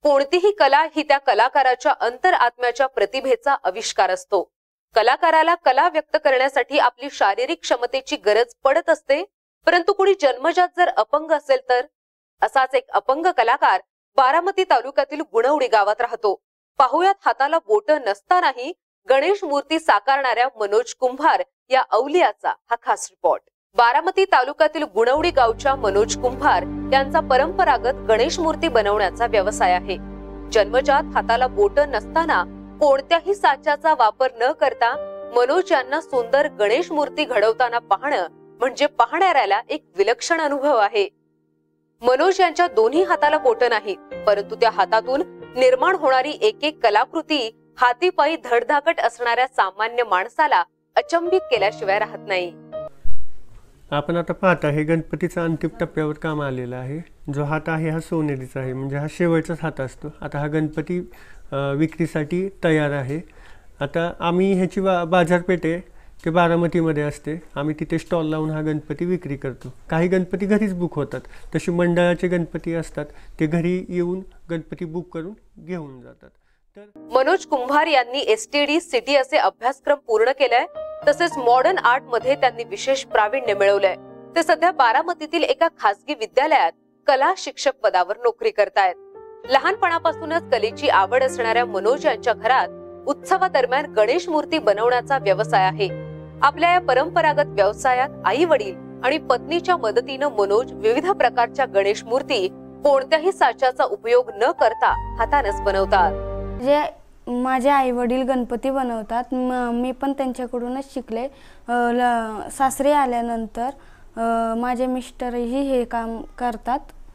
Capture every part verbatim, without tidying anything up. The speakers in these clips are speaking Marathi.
कोणतीही कला ही त्या कलाकाराच्या अंतरआत्म्याच्या प्रतिभेचा आविष्कार असतो। कलाकाराला कला व्यक्त करण्यासाठी आपली शारीरिक क्षमतेची गरज पडत असते, परंतु कुणी जन्मजात जर अपंग असेल तर? असाच एक अपंग कलाकार बारामती तालुक्यातील गुणवडी गावात राहतो। पाहुयात हाताला बोट नसतानाही गणेश मूर्ती साकारणाऱ्या मनोज कुंभार या अवलियाचा हा खास रिपोर्ट। बारामती तालुक्यातील गुणवडी गावच्या मनोज कुंभार यांचा परंपरागत गणेश मूर्ती बनवण्याचा व्यवसाय आहे। जन्मजात हाताला बोट नसताना कोणत्याही साच्याचा वापर न करता मनोज यांना सुंदर गणेश मूर्ती घडवताना पाहणं म्हणजे पाहणाऱ्याला एक विलक्षण अनुभव आहे। मनोज यांच्या दोन्ही हाताला बोट नाही, परंतु त्या हातातून निर्माण होणारी एक एक कलाकृती हातीपायी धडधाकट असणाऱ्या सामान्य माणसाला अचंबित केल्याशिवाय राहत नाही। आपण आता पाहता हे गणपतीचा अंतिम टप्प्यावर काम आलेला आहे। जो हात आहे हा सोनेरीचा आहे, म्हणजे हा शेवटचाच हात असतो। आता हा गणपती विक्रीसाठी तयार आहे। आता आम्ही ह्याची बा बाजारपेठ आहे ते बारामतीमध्ये असते। आम्ही तिथे स्टॉल लावून हा गणपती विक्री करतो। काही गणपती घरीच बुक होतात, तशी मंडळाचे गणपती असतात ते घरी येऊन गणपती बुक करून घेऊन जातात। तर मनोज कुंभार यांनी एसटीडी सिटी असे अभ्यासक्रम पूर्ण केलाय, तसेच मॉडर्न आर्ट मध्ये त्यांनी विशेष प्रावीण्य मिळवलंय। ते सध्या बारामतीतील एका खासगी विद्यालयात कला शिक्षक पदावर नोकरी करतायत। लहानपणापासूनच कलेची आवड असणाऱ्या मनोज यांच्या घरात उत्सवादरम्यान गणेश मूर्ती बनवण्याचा व्यवसाय आहे। आपल्या या परंपरागत व्यवसायात आई वडील आणि पत्नीच्या मदतीने मनोज विविध प्रकारच्या गणेश मूर्ती कोणत्याही साच्याचा उपयोग न करता हातानेच बनवतात। जे माझे आई वडील गणपती बनवतात, मी पण त्यांच्याकडूनच शिकले। सासरे आल्यानंतर माझे मिस्टरही हे काम करतात,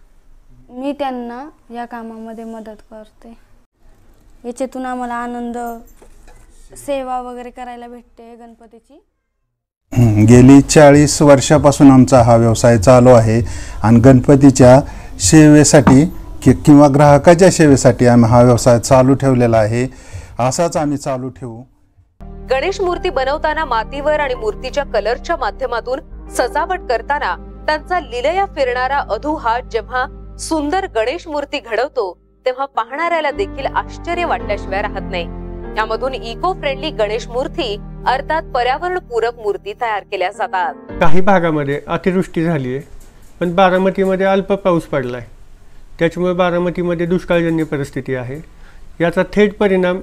मी त्यांना या कामामध्ये मदत करते। याच्यातून आम्हाला आनंद, सेवा वगैरे करायला भेटते गणपतीची। गेली चाळीस वर्षापासून आमचा हा व्यवसाय चालू आहे आणि गणपतीच्या सेवेसाठी किंवा ग्राहकाच्या सेवेसाठी आम्ही हा व्यवसाय चालू ठेवलेला आहे। असाच आम्ही चालू ठेवू। गणेश मूर्ती बनवताना मातीवर आणि मूर्तीच्या कलरच्या माध्यमातून सजावट करताना त्यांचा लीलया फिरणारा अधू हात जेव्हा सुंदर गणेश मूर्ती घडवतो तेव्हा पाहणाऱ्याला देखील आश्चर्य वाटल्याशिवाय राहत नाही। यामधून इको फ्रेंडली गणेश मूर्ती अर्थात पर्यावरण पूरक मूर्ती तयार केल्या जातात। काही भागामध्ये अतिवृष्टी झाली आहे, पण बारामतीमध्ये अल्प पाऊस पडलाय, त्याच्यामुळे बारामतीमध्ये दुष्काळजन्य परिस्थिती आहे। याचा थेट परिणाम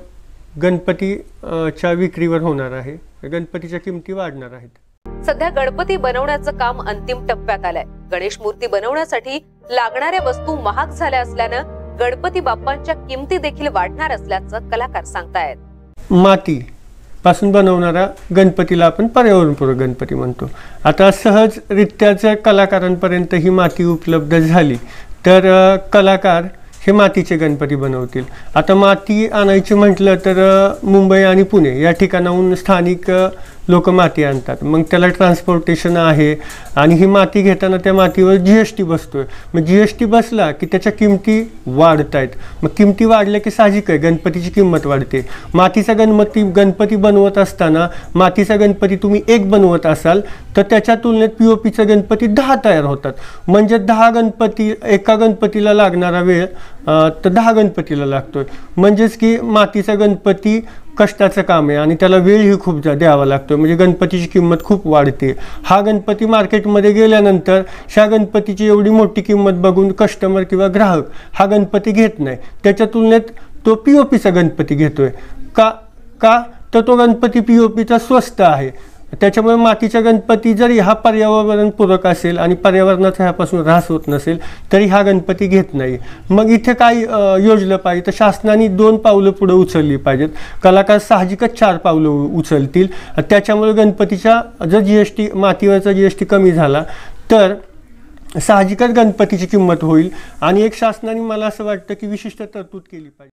गणपतीच्या विक्रीवर होणार आहे। गणपतीच्या किमती वाढणार आहेत। सध्या गणपती बनवण्याचं काम अंतिम टप्प्यात आलंय। गणेश मूर्ती बनवण्यासाठी लागणाऱ्या वस्तू महाग झाल्या असल्यानं गणपती बाप्पांच्या किमती देखील वाढणार असल्याचं कलाकार सांगतायत। माती पासून बनवणारा गणपतीला आपण पर्यावरणपूरक गणपती म्हणतो। आता सहजरित्याच्या कलाकारांपर्यंत ही माती उपलब्ध झाली तर कलाकार हे मातीचे गणपती बनवतील। आता माती आणायची म्हटलं तर मुंबई आणि पुणे या ठिकाणाहून स्थानिक लोक माती आणतात, मग त्याला ट्रान्सपोर्टेशन आहे आणि ही माती घेताना त्या मातीवर जी एस टी बसतोय। मग जी एस टी बसला की त्याच्या किमती वाढत आहेत। मग किमती वाढल्या की साहजिक आहे गणपतीची किंमत वाढते। मातीचा गणपती गणपती बनवत असताना मातीचा गणपती तुम्ही एक बनवत असाल तर त्याच्या तुलनेत पी ओ पीचा गणपती दहा तयार होतात, म्हणजे दहा गणपती एका गणपतीला लागणारा वेळ तर दहा गणपतीला लागतोय। म्हणजेच की मातीचा गणपती कष्टाचं काम आहे आणि त्याला वेळही खूप द्यावा लागतो, म्हणजे गणपतीची किंमत खूप वाढते। हा गणपती मार्केटमध्ये गेल्यानंतर ह्या गणपतीची एवढी मोठी किंमत बघून कस्टमर किंवा ग्राहक हा गणपती घेत नाही, त्याच्या तुलनेत तो पी ओ पीचा गणपती घेतोय। का का तर तो गणपती पी ओ पीचा स्वस्त आहे। त्याच्यामुळे मातीचा गणपती जरी हा पर्यावरणपूरक असेल आणि पर्यावरणाचा ह्यापासून ऱ्हास होत नसेल तरी हा गणपती घेत नाही। मग इथे काय योजलं पाहिजे तर शासनाने दोन पावलं पुढे उचलली पाहिजेत। कलाकार साहजिकच चार पावलं उचलतील। त्याच्यामुळे गणपतीच्या जर जी एस टी मातीवरचा जी एस टी कमी झाला तर साहजिकच गणपतीची किंमत होईल आणि एक शासनाने मला असं वाटतं की विशिष्ट तरतूद केली पाहिजे।